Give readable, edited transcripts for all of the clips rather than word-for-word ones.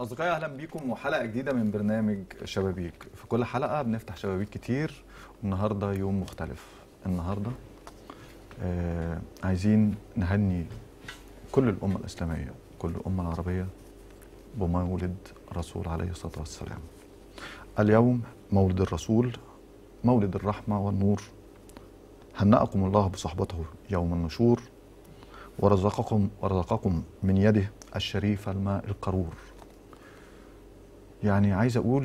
أصدقائي أهلا بيكم وحلقة جديدة من برنامج شبابيك. في كل حلقة بنفتح شبابيك كتير، والنهاردة يوم مختلف. النهاردة عايزين نهني كل الأمة الإسلامية، كل الأمة العربية بمولد الرسول عليه الصلاة والسلام. اليوم مولد الرسول، مولد الرحمة والنور. هنأكم الله بصحبته يوم النشور، ورزقكم من يده الشريف الماء القرور. يعني عايز أقول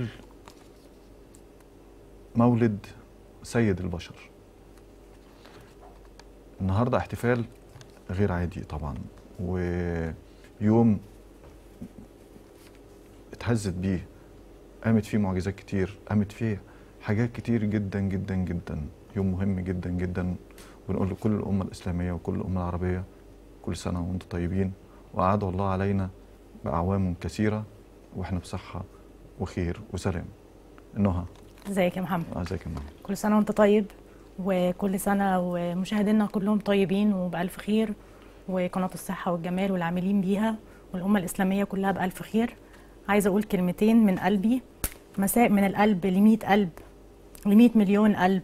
مولد سيد البشر. النهاردة احتفال غير عادي طبعا، ويوم اتهزت بيه، قامت فيه معجزات كتير، قامت فيه حاجات كتير جدا جدا جدا. يوم مهم جدا جدا، ونقول لكل الأمة الإسلامية وكل الأمة العربية كل سنة وانتم طيبين، وأعاد الله علينا بأعوام كثيرة وإحنا بصحة وخير وسلام. نهى، ازيك يا محمد؟ ازيك يا محمد؟ كل سنة وانت طيب، وكل سنة ومشاهدينا كلهم طيبين وبألف خير، وقناة الصحة والجمال والعاملين بيها والأمة الإسلامية كلها بألف خير. عايزة أقول كلمتين من قلبي، مساء من القلب ل100 قلب، ل100 مليون قلب.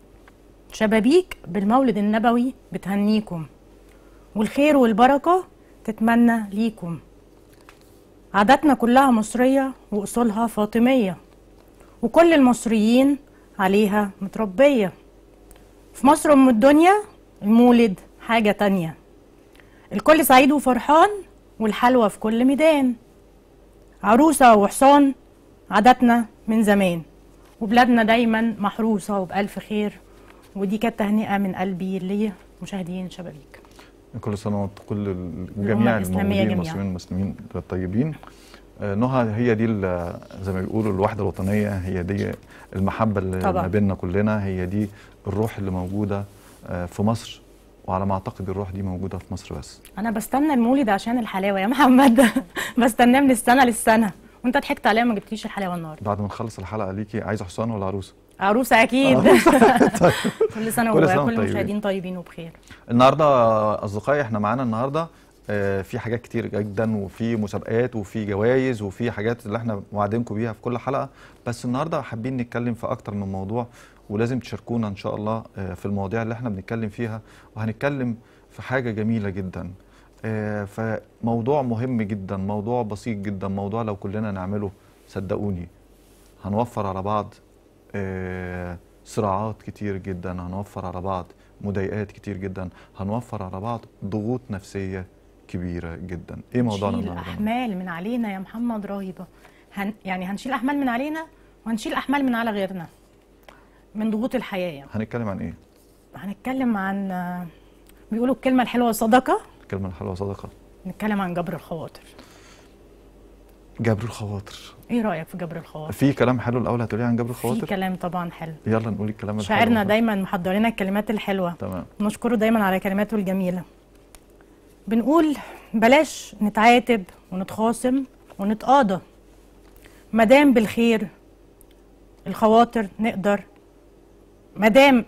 شبابيك بالمولد النبوي بتهنيكم، والخير والبركة تتمنى ليكم. عاداتنا كلها مصرية وأصولها فاطمية، وكل المصريين عليها متربية. في مصر أم الدنيا المولد حاجة تانية، الكل سعيد وفرحان والحلوة في كل ميدان. عروسة وحصان عاداتنا من زمان، وبلادنا دايما محروسة وبألف خير. ودي كانت تهنئة من قلبي لمشاهدين شبابيك. كل سنة وانتم كل جميع الموجودين المصريين المسلمين الطيبين. نهى، هي دي زي ما بيقولوا الوحدة الوطنية، هي دي المحبة اللي ما بيننا كلنا، هي دي الروح اللي موجودة في مصر، وعلى ما أعتقد الروح دي موجودة في مصر بس. أنا بستنى المولد عشان الحلاوة يا محمد. بستناه من السنة للسنة، وأنت ضحكت عليا ما جبتليش الحلاوة النهارده. بعد ما نخلص الحلقة ليكي عايزة حصان ولا عروسة؟ عروسة أكيد. طيب. كل سنة وكل المشاهدين طيبين وبخير. النهارده أصدقائي احنا معانا النهارده في حاجات كتير جدا، وفي مسابقات وفي جوائز وفي حاجات اللي احنا وعدينكم بيها في كل حلقة. بس النهارده حابين نتكلم في أكتر من موضوع، ولازم تشاركونا إن شاء الله في المواضيع اللي احنا بنتكلم فيها. وهنتكلم في حاجة جميلة جدا، فموضوع مهم جدا، موضوع بسيط جدا، موضوع لو كلنا نعمله صدقوني هنوفر على بعض صراعات كتير جدا، هنوفر على بعض مضايقات كتير جدا، هنوفر على بعض ضغوط نفسية كبيرة جدا. ايه موضوعنا النهارده؟ هنشيل احمال من علينا يا محمد رهيبة. يعني هنشيل احمال من علينا، وهنشيل احمال من على غيرنا من ضغوط الحياة. يعني هنتكلم عن ايه؟ هنتكلم عن بيقولوا الكلمة الحلوة صدقة. الكلمة الحلوة صدقة. نتكلم عن جبر الخواطر. جبر الخواطر، ايه رأيك في جبر الخواطر؟ في كلام حلو الأول هتقوليه عن جبر الخواطر؟ في كلام طبعا حلو. يلا نقول الكلام الحلو. شاعرنا دايما محضرين الكلمات الحلوة. تمام. نشكره دايما على كلماته الجميلة. بنقول بلاش نتعاتب ونتخاصم ونتقاضى، مدام بالخير الخواطر نقدر، مدام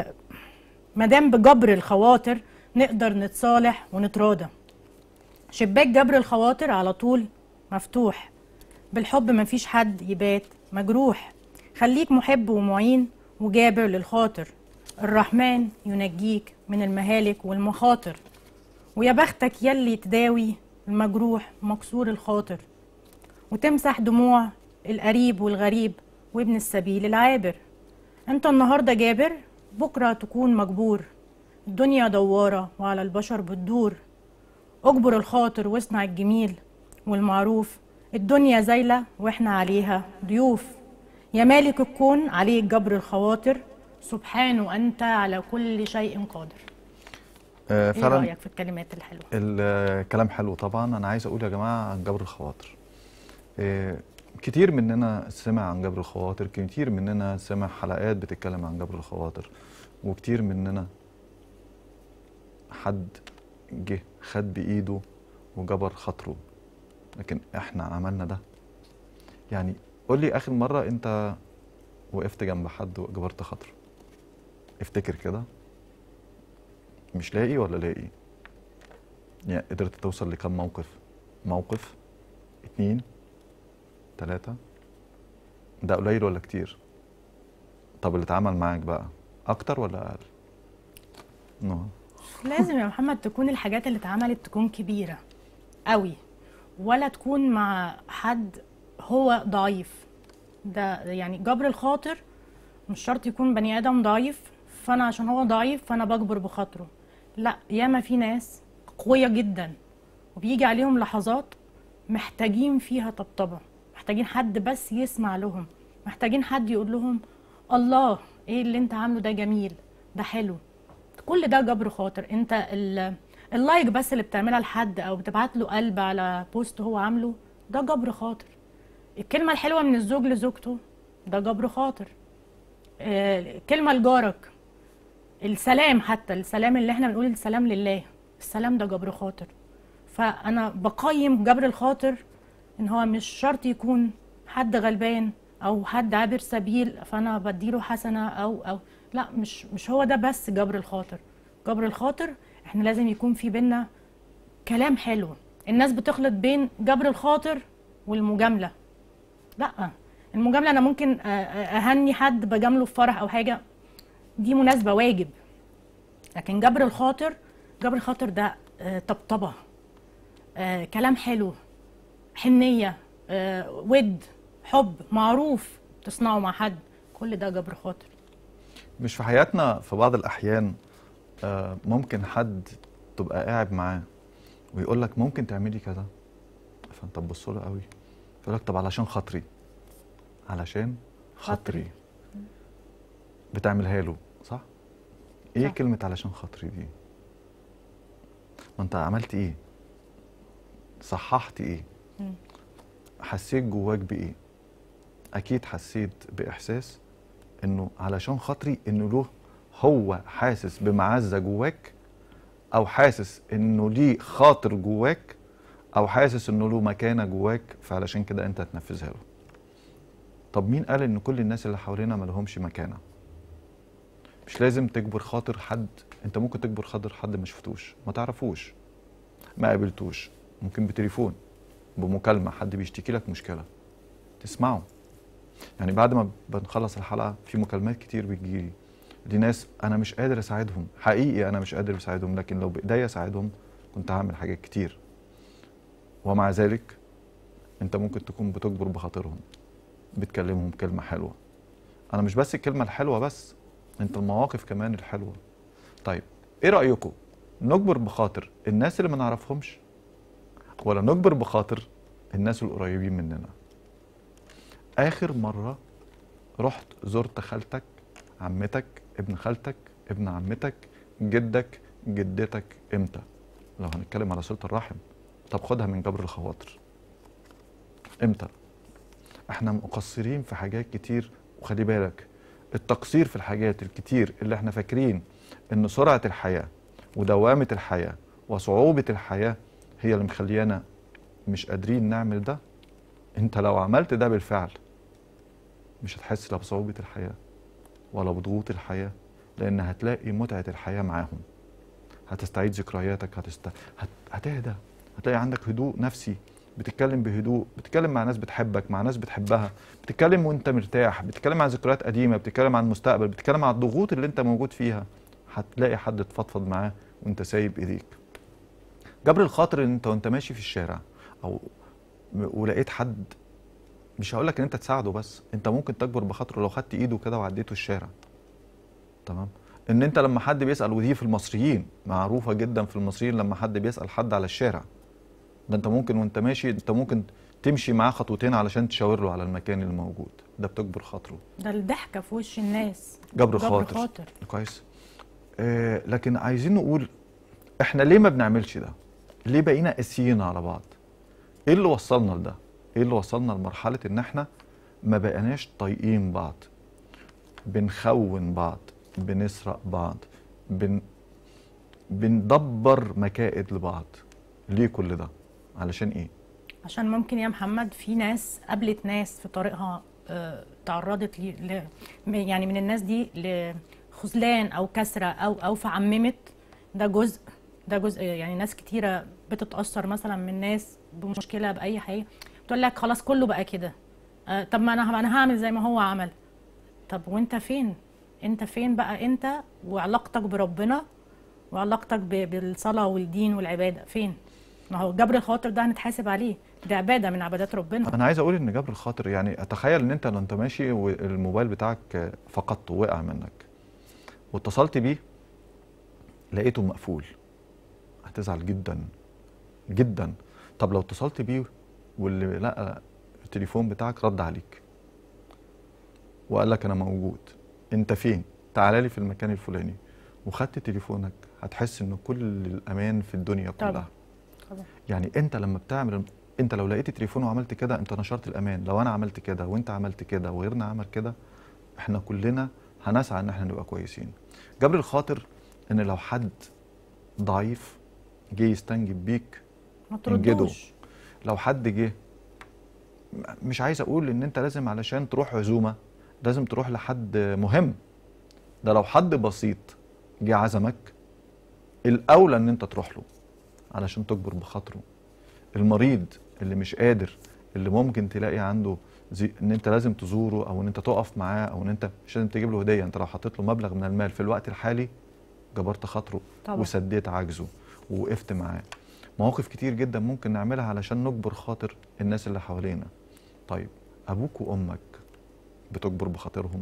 بجبر الخواطر نقدر نتصالح ونتراضى. شباك جبر الخواطر على طول مفتوح، بالحب مفيش حد يبات مجروح. خليك محب ومعين وجابر للخاطر، الرحمن ينجيك من المهالك والمخاطر. ويا بختك يلي تداوي المجروح مكسور الخاطر، وتمسح دموع القريب والغريب وابن السبيل العابر. انت النهارده جابر، بكره تكون مجبور. الدنيا دوارة وعلى البشر بتدور، اجبر الخاطر واصنع الجميل والمعروف. الدنيا زايلة واحنا عليها ضيوف، يا مالك الكون عليك جبر الخواطر. سبحانه أنت على كل شيء قادر. ايه رأيك في الكلمات الحلوة؟ الكلام حلو طبعا. أنا عايز أقول يا جماعة عن جبر الخواطر. كتير مننا سمع عن جبر الخواطر، كتير مننا سمع حلقات بتتكلم عن جبر الخواطر، وكتير مننا حد جه خد بإيده وجبر خاطره، لكن احنا عملنا ده؟ يعني قول لي آخر مرة انت وقفت جنب حد وجبرت خاطره، افتكر كده. مش لاقي ولا لاقي؟ يعني قدرت توصل لكم موقف؟ 2 3 ده قليل ولا كتير؟ طب اللي اتعمل معاك بقى اكتر ولا اقل؟ نهى. لازم يا محمد تكون الحاجات اللي اتعملت تكون كبيرة قوي، ولا تكون مع حد هو ضعيف. ده يعني جبر الخاطر مش شرط يكون بني آدم ضعيف، فأنا عشان هو ضعيف فأنا بجبر بخاطره. لا، ياما في ناس قوية جدا وبيجي عليهم لحظات محتاجين فيها طبطبة، محتاجين حد بس يسمع لهم، محتاجين حد يقول لهم الله ايه اللي انت عامله ده جميل، ده حلو. كل ده جبر خاطر. انت اللايك بس اللي بتعملها لحد او بتبعت له قلب على بوست هو عامله، ده جبر خاطر. الكلمة الحلوة من الزوج لزوجته، ده جبر خاطر. كلمة لجارك، السلام، حتى السلام اللي احنا بنقول السلام لله، السلام ده جبر خاطر. فانا بقيم جبر الخاطر ان هو مش شرط يكون حد غلبان او حد عابر سبيل فانا بديله حسنه او لا، مش هو ده بس جبر الخاطر. جبر الخاطر احنا لازم يكون في بينا كلام حلو. الناس بتخلط بين جبر الخاطر والمجامله. لا، المجامله انا ممكن اهني حد بجامله في فرح او حاجه، دي مناسبه واجب. لكن جبر الخاطر، جبر الخاطر ده طبطبه، كلام حلو، حنيه، ود، حب، معروف تصنعه مع حد، كل ده جبر خاطر. مش في حياتنا في بعض الأحيان ممكن حد تبقى قاعد معاه ويقول لك ممكن تعملي كذا، فانت تبص له قوي يقول لك طب علشان خاطري، علشان خاطري بتعملها له، صح؟ ايه صح. كلمة علشان خاطري دي؟ ما انت عملت ايه؟ صححت ايه؟ حسيت جواك بايه؟ اكيد حسيت باحساس انه علشان خاطري، انه له هو حاسس بمعزة جواك، او حاسس انه ليه خاطر جواك، او حاسس انه له مكانة جواك، فعلشان كده انت هتنفذها له. طب مين قال ان كل الناس اللي حوالينا ما لهمش مكانة؟ مش لازم تجبر خاطر حد. انت ممكن تجبر خاطر حد ما شفتوش، ما تعرفوش، ما قابلتوش، ممكن بتليفون، بمكالمة، حد بيشتكي لك مشكلة تسمعه. يعني بعد ما بنخلص الحلقة في مكالمات كتير بتجيلي لناس أنا مش قادر أساعدهم، حقيقي أنا مش قادر أساعدهم، لكن لو بإيديا أساعدهم كنت هعمل حاجات كتير. ومع ذلك أنت ممكن تكون بتجبر بخاطرهم، بتكلمهم كلمة حلوة. أنا مش بس الكلمة الحلوة بس، أنت المواقف كمان الحلوة. طيب إيه رأيكم؟ نجبر بخاطر الناس اللي ما نعرفهمش، ولا نجبر بخاطر الناس القريبين مننا؟ آخر مرة رحت زرت خالتك، عمتك، ابن خالتك، ابن عمتك، جدك، جدتك امتى؟ لو هنتكلم على صلة الرحم، طب خدها من جبر الخواطر، امتى؟ احنا مقصرين في حاجات كتير، وخلي بالك التقصير في الحاجات الكتير اللي احنا فاكرين ان سرعة الحياة ودوامة الحياة وصعوبة الحياة هي اللي مخليانا مش قادرين نعمل ده. انت لو عملت ده بالفعل مش هتحس لا بصعوبة الحياة ولا بضغوط الحياة، لأن هتلاقي متعة الحياة معاهم، هتستعيد ذكرياتك، هتهدى، هتلاقي عندك هدوء نفسي، بتتكلم بهدوء، بتتكلم مع ناس بتحبك، مع ناس بتحبها، بتتكلم وانت مرتاح، بتتكلم عن ذكريات قديمة، بتتكلم عن المستقبل، بتتكلم عن الضغوط اللي انت موجود فيها، هتلاقي حد تفضفض معاه وانت سايب ايديك. جبر الخاطر ان انت وانت ماشي في الشارع او ولقيت حد، مش هقول لك ان انت تساعده، بس انت ممكن تجبر بخاطره لو خدت ايده كده وعديته الشارع. تمام؟ ان انت لما حد بيسال، ودي في المصريين معروفه جدا في المصريين، لما حد بيسال حد على الشارع ده انت ممكن وانت ماشي انت ممكن تمشي معاه خطوتين علشان تشاور له على المكان اللي موجود، ده بتجبر خاطره. ده الضحكه في وش الناس جبر خاطر. كويس. لكن عايزين نقول احنا ليه ما بنعملش ده؟ ليه بقينا قاسيين على بعض؟ ايه اللي وصلنا لده؟ ايه اللي وصلنا لمرحله ان احنا ما بقيناش طايقين بعض، بنخون بعض، بنسرق بعض، بندبر مكائد لبعض؟ ليه كل ده؟ علشان ايه؟ عشان ممكن يا محمد في ناس قابلت ناس في طريقها تعرضت يعني من الناس دي لخذلان او كسره او فعممت. ده جزء يعني ناس كتيره بتتاثر مثلا من ناس بمشكله باي حاجه، تقول لك خلاص كله بقى كده، طب ما انا هعمل زي ما هو عمل. طب وانت فين؟ انت فين بقى انت وعلاقتك بربنا وعلاقتك بالصلاة والدين والعبادة فين؟ ما هو جبر الخاطر ده هنتحاسب عليه، دي عبادة من عبادات ربنا. انا عايز اقول ان جبر الخاطر، يعني اتخيل ان انت لو انت ماشي والموبايل بتاعك فقدته، وقع منك واتصلت بيه لقيته مقفول، هتزعل جدا جدا. طب لو اتصلت بيه واللي لقى التليفون بتاعك رد عليك وقال لك انا موجود، انت فين؟ تعالى لي في المكان الفلاني، وخدت تليفونك، هتحس ان كل الامان في الدنيا كلها. طبعا طبعا. يعني انت لما بتعمل، انت لو لقيت التليفون وعملت كده انت نشرت الامان. لو انا عملت كده وانت عملت كده وغيرنا عمل كده، احنا كلنا هنسعى ان احنا نبقى كويسين. جبر الخاطر ان لو حد ضعيف جه يستنجد بيك ما انجده. تردوش. لو حد جه، مش عايز اقول ان انت لازم علشان تروح عزومه لازم تروح لحد مهم، ده لو حد بسيط جه عزمك الاولى ان انت تروح له علشان تجبر بخاطره. المريض اللي مش قادر، اللي ممكن تلاقي عنده ان انت لازم تزوره او ان انت تقف معاه او ان انت مش لازم تجيب له هديه، انت لو حطيت له مبلغ من المال في الوقت الحالي جبرت خاطره طبعا. وسديت عجزه ووقفت معاه. مواقف كتير جدا ممكن نعملها علشان نجبر خاطر الناس اللي حوالينا. طيب ابوك وامك بتجبر بخاطرهم؟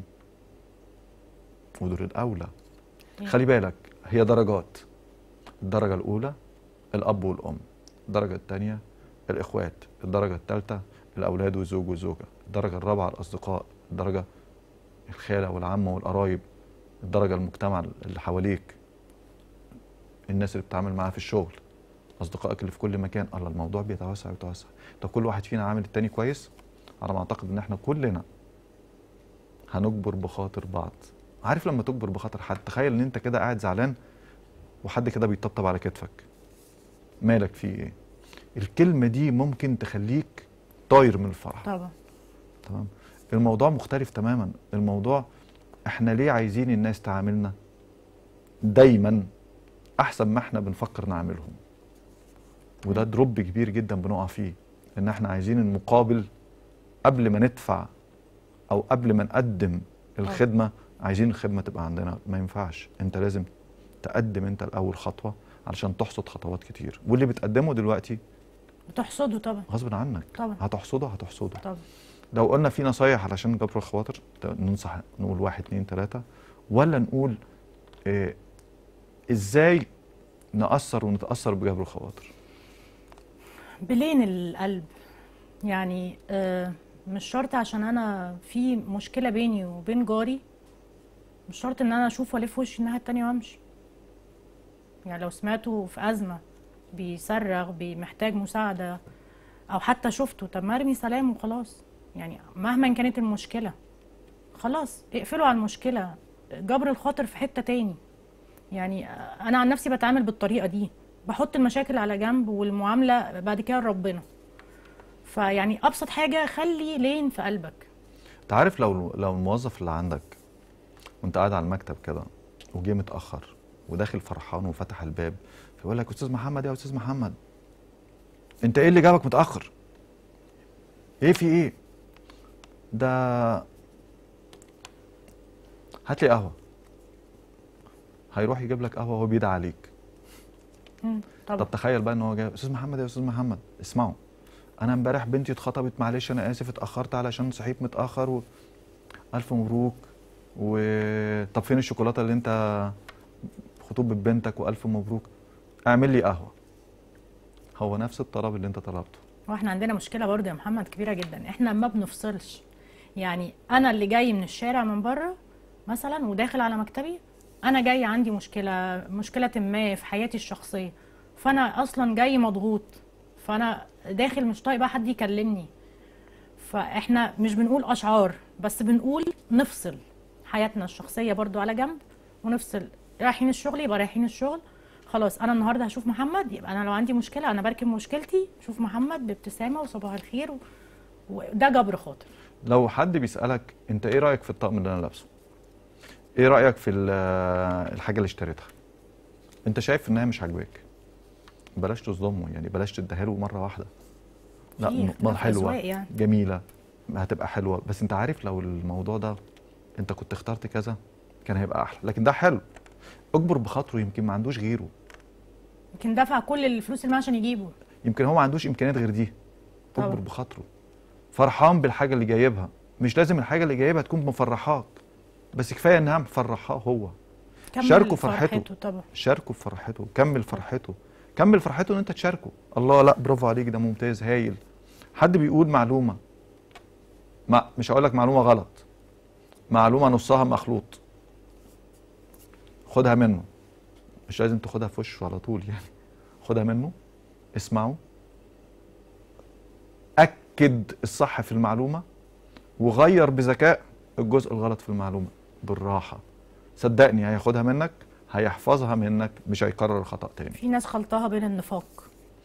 ودول الاولى. خلي بالك هي درجات. الدرجه الاولى الاب والام، الدرجه الثانيه الاخوات، الدرجه الثالثه الاولاد والزوج والزوجه، الدرجه الرابعه الاصدقاء، الدرجه الخاله والعمه والقرايب، الدرجه المجتمع اللي حواليك، الناس اللي بتتعامل معاها في الشغل، اصدقائك اللي في كل مكان. الله، الموضوع بيتوسع يتوسع. طب كل واحد فينا عامل التاني كويس، على ما اعتقد ان احنا كلنا هنجبر بخاطر بعض. عارف لما تجبر بخاطر حد، تخيل ان انت كده قاعد زعلان وحد كده بيطبطب على كتفك، مالك فيه ايه؟ الكلمه دي ممكن تخليك طاير من الفرح. طبعا. تمام. الموضوع مختلف تماما. الموضوع احنا ليه عايزين الناس تعاملنا دايما احسن ما احنا بنفكر نعاملهم؟ وده دروب كبير جدا بنقع فيه، ان احنا عايزين المقابل قبل ما ندفع او قبل ما نقدم الخدمه. عايزين الخدمه تبقى عندنا. ما ينفعش، انت لازم تقدم انت الاول خطوه علشان تحصد خطوات كتير، واللي بتقدمه دلوقتي بتحصده طبعا. غصب عنك. طبعا. هتحصده طبعا. لو قلنا في نصايح علشان جبر الخواطر، ننصح نقول 1 2 3، ولا نقول ازاي نأثر ونتأثر بجبر الخواطر؟ بلين القلب. يعني مش شرط عشان انا في مشكلة بيني وبين جاري مش شرط ان انا اشوف والف وشي الناحية التانية وامشي. يعني لو سمعته في ازمة بيصرخ محتاج مساعدة او حتى شفته، طب ما ارمي سلام وخلاص. يعني مهما كانت المشكلة خلاص اقفلوا على المشكلة. جبر الخاطر في حتة تاني. يعني انا عن نفسي بتعامل بالطريقة دي، بحط المشاكل على جنب والمعاملة بعد كده لربنا. فيعني ابسط حاجة خلي لين في قلبك. انت عارف لو الموظف اللي عندك وانت قاعد على المكتب كده وجه متأخر وداخل فرحان وفتح الباب فيقول لك استاذ محمد، يا استاذ محمد انت ايه اللي جابك متأخر؟ ايه في ايه؟ ده هات لي قهوة. هيروح يجيب لك قهوة وهو بيدعي عليك. طبعا. طب تخيل بقى ان هو جاي، استاذ محمد، يا استاذ محمد اسمعوا، انا امبارح بنتي اتخطبت، معلش انا اسف اتاخرت علشان صحيت متاخر الف مبروك. طب فين الشوكولاته اللي انت خطوبه بنتك؟ والف مبروك. اعمل لي قهوه. هو نفس الطلب اللي انت طلبته. واحنا عندنا مشكله برضه يا محمد كبيره جدا، احنا ما بنفصلش. يعني انا اللي جاي من الشارع من بره مثلا وداخل على مكتبي، انا جاي عندي مشكله ما في حياتي الشخصيه، فانا اصلا جاي مضغوط، فانا داخل مش طايق بقى حد يكلمني. فاحنا مش بنقول اشعار بس بنقول نفصل حياتنا الشخصيه برضو على جنب ونفصل. رايحين الشغل يبقى رايحين الشغل خلاص. انا النهارده هشوف محمد، يبقى انا لو عندي مشكله انا بركب مشكلتي اشوف محمد بابتسامه وصباح الخير وده جبر خاطر. لو حد بيسالك انت ايه رايك في الطقم اللي انا لابسه؟ ايه رايك في الحاجه اللي اشتريتها؟ انت شايف انها مش عاجباك، بلاش تصدمه، يعني بلاش تديها له مره واحده. لا، حلوه يعني. جميله، هتبقى حلوه، بس انت عارف لو الموضوع ده انت كنت اخترت كذا كان هيبقى احلى، لكن ده حلو. اجبر بخاطره، يمكن ما عندوش غيره، يمكن دفع كل الفلوس اللي معاه عشان يجيبه. يمكن هو ما عندوش امكانيات غير دي. طبعا. اجبر بخاطره، فرحان بالحاجه اللي جايبها، مش لازم الحاجه اللي جايبها تكون مفرحاك، بس كفايه انها مفرحاه هو. شاركوا فرحته طبعا. شاركوا في فرحته، كمل فرحته، كمل فرحته ان انت تشاركه. الله، لا برافو عليك، ده ممتاز هايل. حد بيقول معلومه، مش هقول لك معلومه غلط، معلومه نصها مخلوط، خدها منه، مش لازم تاخدها في وشه على طول يعني، خدها منه، اسمعه، اكد الصح في المعلومه، وغير بذكاء الجزء الغلط في المعلومه بالراحه. صدقني هياخدها منك، هيحفظها منك، مش هيكرر الخطأ تاني. في ناس خلطها بين النفاق.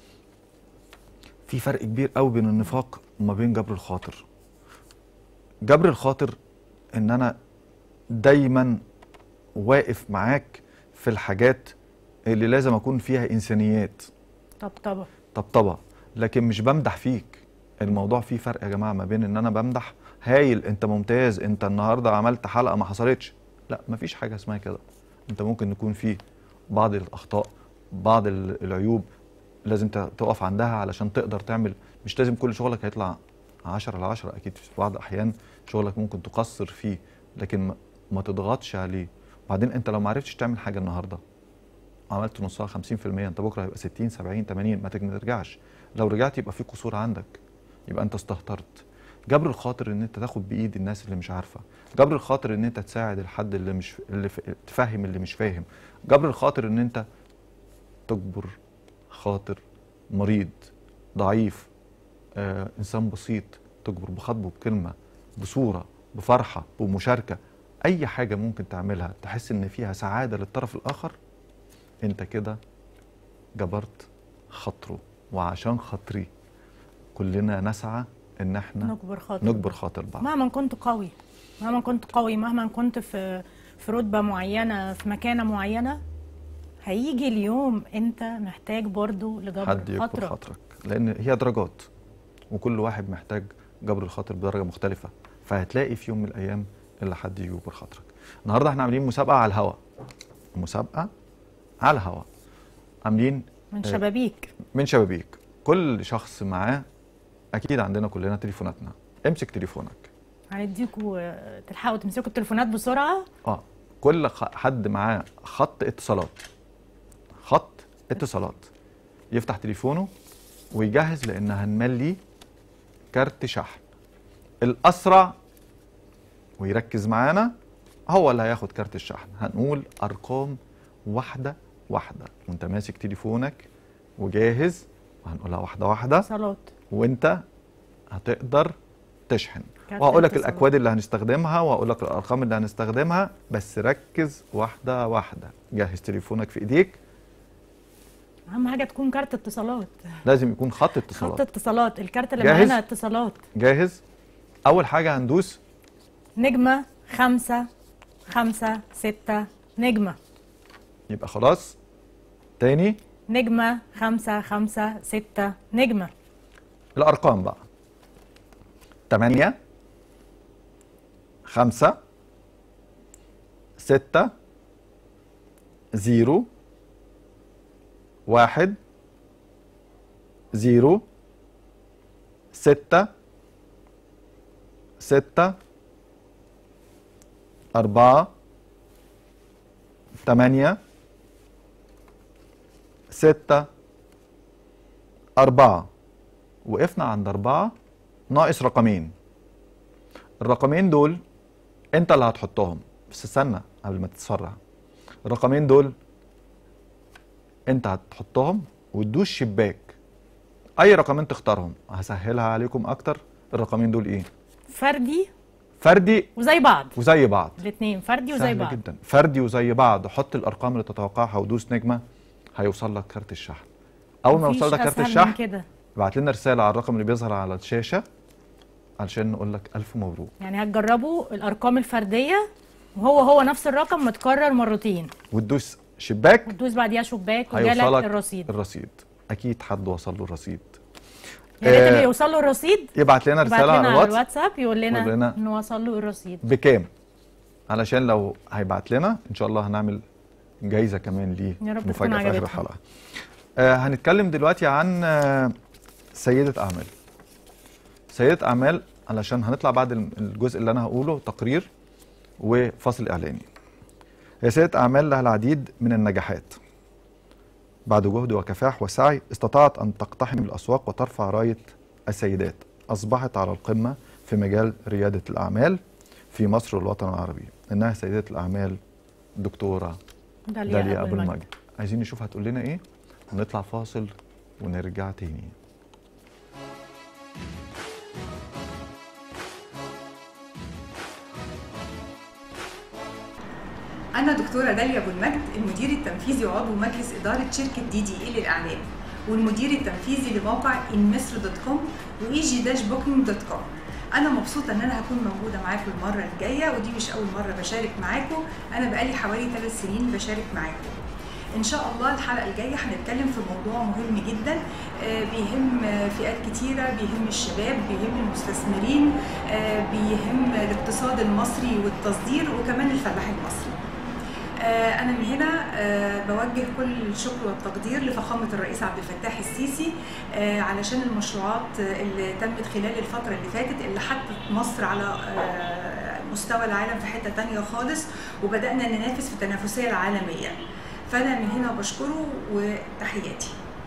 في فرق كبير قوي بين النفاق وما بين جبر الخاطر. جبر الخاطر ان انا دايما واقف معاك في الحاجات اللي لازم اكون فيها انسانيات، طبطبه، لكن مش بمدح فيك. الموضوع فيه فرق يا جماعه ما بين ان انا بمدح، هايل، انت ممتاز، انت النهارده عملت حلقه ما حصلتش، لا مفيش حاجه اسمها كده. انت ممكن يكون فيه بعض الاخطاء، بعض العيوب لازم تقف عندها علشان تقدر تعمل. مش لازم كل شغلك هيطلع 10/10، اكيد في بعض الاحيان شغلك ممكن تقصر فيه، لكن ما تضغطش عليه. وبعدين انت لو ما عرفتش تعمل حاجه النهارده، عملت نصها 50%، انت بكره هيبقى 60 70 80، ما ترجعش. لو رجعت يبقى في قصور عندك، يبقى انت استهترت. جبر الخاطر ان انت تاخد بايد الناس اللي مش عارفه، جبر الخاطر ان انت تساعد الحد اللي تفهم اللي مش فاهم، جبر الخاطر ان انت تجبر خاطر مريض ضعيف، انسان بسيط، تجبر بخاطبه بكلمه، بصوره، بفرحه، بمشاركه، اي حاجه ممكن تعملها تحس ان فيها سعاده للطرف الاخر، انت كده جبرت خاطره. وعشان خاطري كلنا نسعى ان احنا نجبر خاطر بعض. مهما كنت قوي، مهما كنت في رتبه معينه، في مكانه معينه، هيجي اليوم انت محتاج برضو لجبر حد يجبر خاطرك، لان هي درجات، وكل واحد محتاج جبر الخاطر بدرجه مختلفه، فهتلاقي في يوم من الايام اللي حد يجبر خاطرك. النهارده احنا عاملين مسابقه على الهواء، مسابقه على الهواء، عاملين من شبابيك. كل شخص معاه، اكيد عندنا كلنا تليفوناتنا، امسك تليفونك، هنديكوا تلحقوا تمسكوا التليفونات بسرعه. كل حد معاه خط اتصالات يفتح تليفونه ويجهز، لان هنملي كارت شحن. الاسرع ويركز معانا هو اللي هياخد كارت الشحن. هنقول ارقام واحده واحده وانت ماسك تليفونك وجاهز، وهنقولها واحده واحده اتصالات، وانت هتقدر تشحن. وهقول لك الاكواد اللي هنستخدمها، وهقول لك الارقام اللي هنستخدمها، بس ركز واحده واحده. جهز تليفونك في ايديك، اهم حاجه تكون كارت اتصالات، لازم يكون خط اتصالات، الكارت اللي معانا اتصالات. جاهز. اول حاجه هندوس نجمه 5 5 6 نجمه، يبقى خلاص. تاني نجمه 5 5 6 نجمه. الارقام بقى 8 5 6 0 1 0 6 6 4 8 6 4. وقفنا عند 4 ناقص رقمين. الرقمين دول انت اللي هتحطهم، بس استنى قبل ما تتسرع. الرقمين دول انت هتحطهم وتدوس شباك، اي رقمين تختارهم. هسهلها عليكم اكتر. الرقمين دول ايه؟ فردي وزي بعض الاثنين فردي وزي بعض جدا. فردي وزي بعض. حط الارقام اللي تتوقعها ودوس نجمه، هيوصل لك كارت الشحن. اول ما يوصل لك كارت الشحن ابعت لنا رساله على الرقم اللي بيظهر على الشاشه علشان نقول لك الف مبروك. يعني هتجربوا الارقام الفرديه وهو نفس الرقم متكرر مرتين، وتدوس شباك، وتدوس بعديها شباك، وجالك الرصيد. اكيد حد وصل له الرصيد. يا ريت اللي يوصل له الرصيد يبعت لنا رساله على الواتساب يقول لنا انه وصل له الرصيد بكام، علشان لو هيبعت لنا ان شاء الله هنعمل جايزه كمان ليه، مفاجاه في اخر الحلقه. هنتكلم دلوقتي عن سيده اعمال. سيده اعمال علشان هنطلع بعد الجزء اللي انا هقوله تقرير وفصل اعلاني. هي سيده اعمال لها العديد من النجاحات. بعد جهد وكفاح وسعي استطاعت ان تقتحم الاسواق وترفع رايه السيدات. اصبحت على القمه في مجال رياده الاعمال في مصر والوطن العربي. انها سيده الاعمال الدكتوره داليا ابو المجد. عايزين نشوف هتقول لنا ايه، ونطلع فاصل ونرجع تاني. أنا دكتورة داليا أبو المجد، المدير التنفيذي وعضو مجلس إدارة شركة DDA للإعلام، والمدير التنفيذي لموقع inmisr.com وeg-booking.com. أنا مبسوطة إن أنا هكون موجودة معاكم المرة الجاية، ودي مش أول مرة بشارك معاكم، أنا بقالي حوالي 3 سنين بشارك معاكم. إن شاء الله الحلقة الجاية هنتكلم في موضوع مهم جدا بيهم فئات كتيرة، بيهم الشباب، بيهم المستثمرين، بيهم الاقتصاد المصري والتصدير، وكمان الفلاح المصري. أنا من هنا بوجه كل الشكر والتقدير لفخامة الرئيس عبد الفتاح السيسي علشان المشروعات اللي تمت خلال الفترة اللي فاتت، اللي حطت مصر على مستوى العالم في حتة تانية خالص، وبدأنا ننافس في التنافسية العالمية. فأنا من هنا بشكره وتحياتي.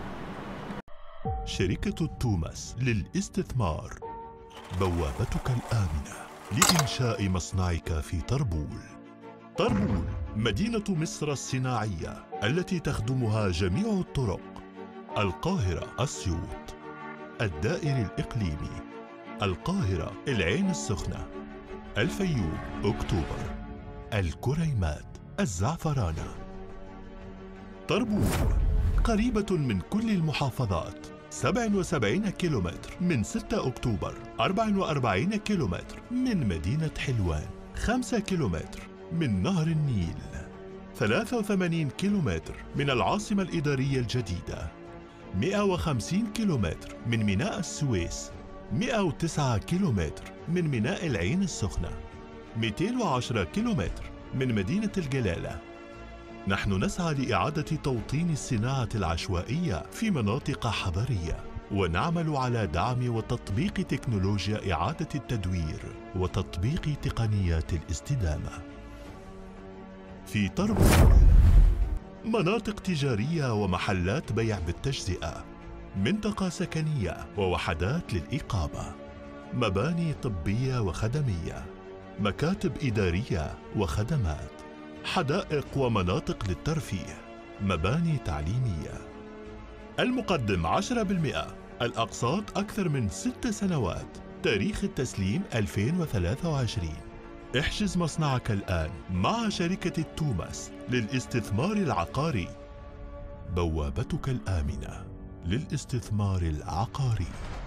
شركة توماس للاستثمار، بوابتك الآمنة لإنشاء مصنعك في طربول. طربول مدينة مصر الصناعية التي تخدمها جميع الطرق: القاهرة أسيوط، الدائري الإقليمي، القاهرة العين السخنة، الفيوم أكتوبر، الكريمات، الزعفرانة. طربول قريبة من كل المحافظات، 77 كيلومتر من 6 أكتوبر، 44 كيلومتر من مدينة حلوان، 5 كيلومتر من نهر النيل، 83 كيلومتر من العاصمة الإدارية الجديدة، 150 كيلومتر من ميناء السويس، 109 كيلومتر من ميناء العين السخنة، 210 كيلومتر من مدينة الجلالة. نحن نسعى لإعادة توطين الصناعة العشوائية في مناطق حضرية، ونعمل على دعم وتطبيق تكنولوجيا إعادة التدوير وتطبيق تقنيات الاستدامة. في طربول مناطق تجارية ومحلات بيع بالتجزئة، منطقة سكنية ووحدات للإقامة، مباني طبية وخدمية، مكاتب إدارية وخدمات، حدائق ومناطق للترفيه، مباني تعليمية. المقدم 10%، الأقساط أكثر من 6 سنوات، تاريخ التسليم 2023. احجز مصنعك الآن مع شركة توماس للاستثمار العقاري، بوابتك الآمنة للاستثمار العقاري.